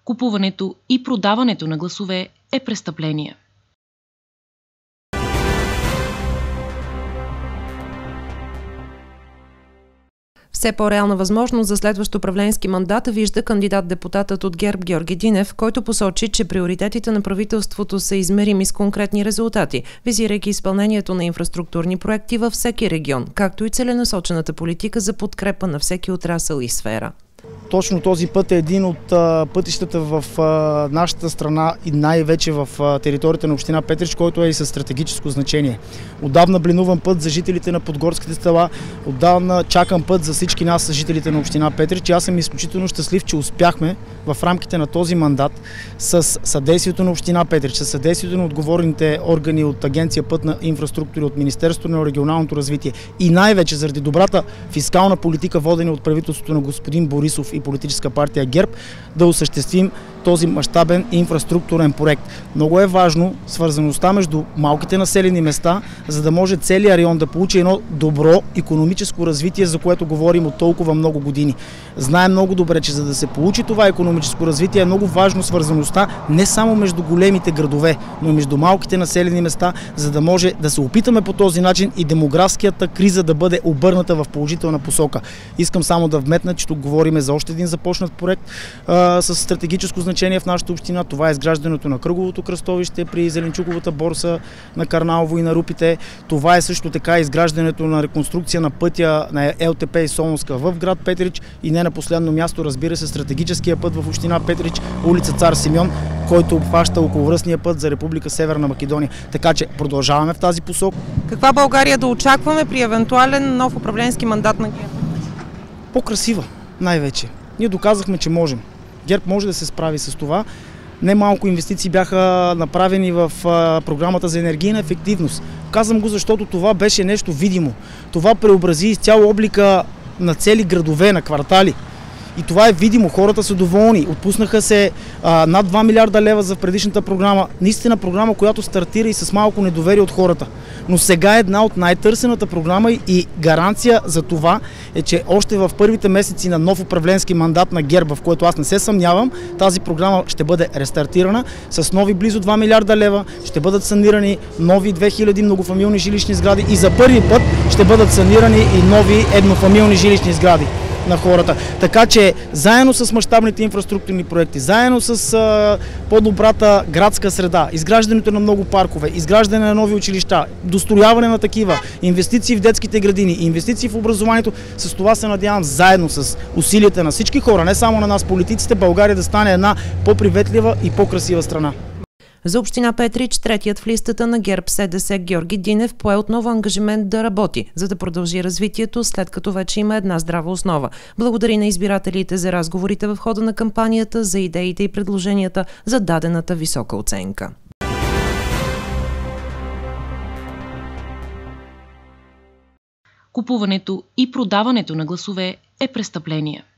Купуването и продаването на гласове е престъпление. Все по-реална възможност за следващ управленски мандат вижда кандидат-депутатът от ГЕРБ Георги Динев, който посочи, че приоритетите на правителството са измерими с конкретни резултати, визирайки изпълнението на инфраструктурни проекти във всеки регион, както и целенасочената политика за подкрепа на всеки отрасъл и сфера. Точно този път е един от пътищата в нашата страна и най-вече в територията на община Петрич, който е и със стратегическо значение. Отдавна бленуван път за жителите на Подгорските села, отдавна чакан път за всички нас, жителите на община Петрич. И аз съм изключително щастлив, че успяхме в рамките на този мандат с съдействието на община Петрич, с съдействието на отговорните органи от Агенция Пътна инфраструктура, от Министерството на регионалното развитие и най-вече заради добрата фискална политика, водена от правителството на господин Борисов и политическа партия ГЕРБ, да осъществим този мащабен инфраструктурен проект. Много е важно свързаността между малките населени места, за да може целият район да получи едно добро икономическо развитие, за което говорим от толкова много години. Знаем много добре, че за да се получи това икономическо развитие е много важно свързаността не само между големите градове, но и между малките населени места, за да може да се опитаме по този начин и демографската криза да бъде обърната в положителна посока. Искам само да вметна, че тук говорим за още един започнат проект с стратегическо значение в нашата община. Това е изграждането на кръговото кръстовище при Зеленчуковата борса на Карналово и на Рупите. Това е също така изграждането на реконструкция на пътя на ЛТП и Солунска в град Петрич и не на последно място, разбира се, стратегическия път в община Петрич, улица Цар Симеон, който обхваща околовръстния път за Република Северна Македония. Така че продължаваме в тази посока. Каква България да очакваме при евентуален нов управленски мандат на ГЕРБ? По-красива, най-вече. Ние доказахме, че можем. ГЕРБ може да се справи с това. Немалко инвестиции бяха направени в програмата за енергийна ефективност. Казвам го, защото това беше нещо видимо. Това преобрази изцяло облика на цели градове, на квартали. И това е видимо, хората са доволни. Отпуснаха се над 2 милиарда лева за предишната програма. Наистина програма, която стартира и с малко недоверие от хората. Но сега е една от най-търсената програма и гаранция за това е, че още в първите месеци на нов управленски мандат на ГЕРБ, в който аз не се съмнявам, тази програма ще бъде рестартирана с нови близо 2 милиарда лева, ще бъдат санирани нови 2000 многофамилни жилищни сгради и за първи път ще бъдат санирани и нови еднофамилни жилищни сгради на хората. Така че заедно с мащабните инфраструктурни проекти, заедно с по-добрата градска среда, изграждането на много паркове, изграждане на нови училища, дострояване на такива, инвестиции в детските градини, инвестиции в образованието, с това се надявам заедно с усилията на всички хора, не само на нас политиците, България да стане една по-приветлива и по-красива страна. За община Петрич, третият в листата на ГЕРБ-СДС Георги Динев пое отново ангажимент да работи, за да продължи развитието, след като вече има една здрава основа. Благодари на избирателите за разговорите в хода на кампанията, за идеите и предложенията, за дадената висока оценка. Купуването и продаването на гласове е престъпление.